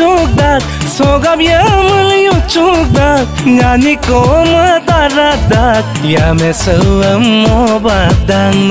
cukdak sogam yamul yu cukdak ngani ko mataradak ya mesawam mo badang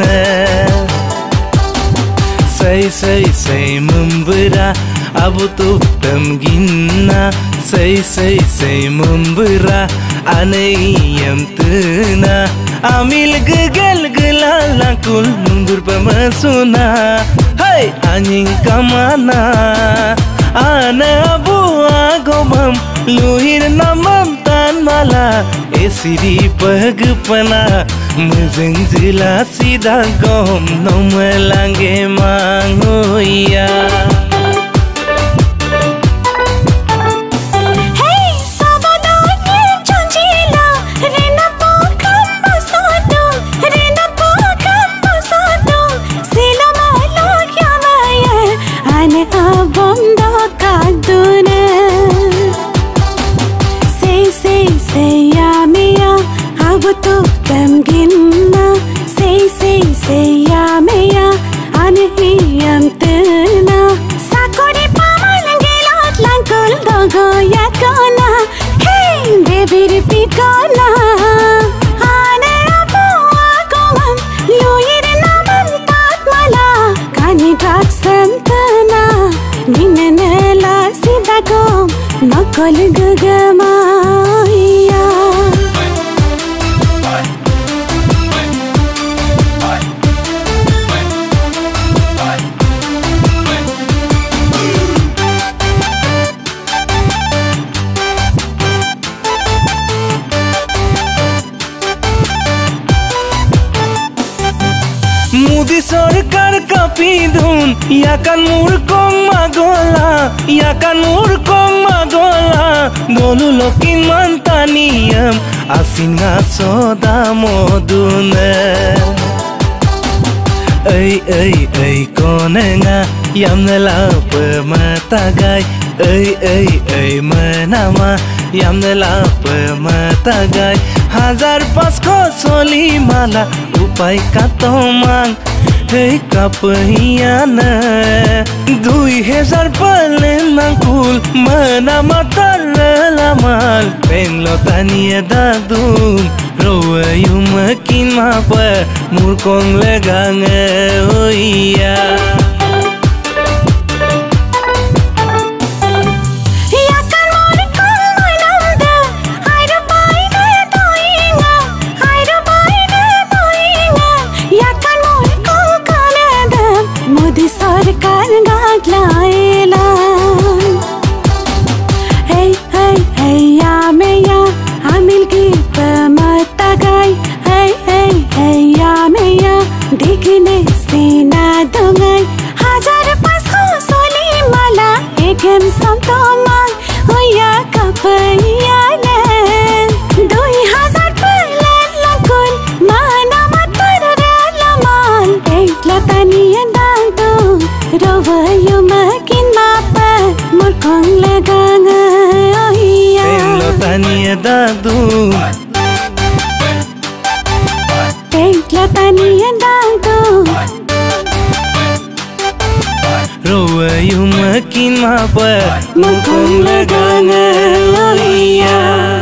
say membera abu tu tamginna say membera anai yam tena amil gegal gelalakul mundur pamasuna hai anjing kamana ana abu agomam luhir namam tan mala esiri pagpana muzeng zila sida gom nomelange mangoya say ya meya anhiyam tena sakori pamalangelat langkul dogo yakona hey baby repeat kona ane apu agomam luir namam tatmala kani draksantana ninenela sidagom nakol gagamaya Mudi sarkar kapidun yakan murkong magola dolu lokin mantaniyam asin nga soda modune ay konenga yamnela pematagay ay manama yamnela pematagay hazar pasko soli mala upai katomang hey kapahiyana 2000 palen nangkul mana matar lamal penglo tania dadum royu makin mapa murkong legang oya देखने से ना दूंगाई हजार पास को सोली माला एक हम संतो मांग होया कपैया ने 2000 पलन लगुन माना मतर रलमान एक लतानी अंदांग तो रोवयो मकिन मापा मुरकोंग लगांग ओहिया एक लतानी अंदांग तो Latani andang tu royu makin mapa mukong lagang oya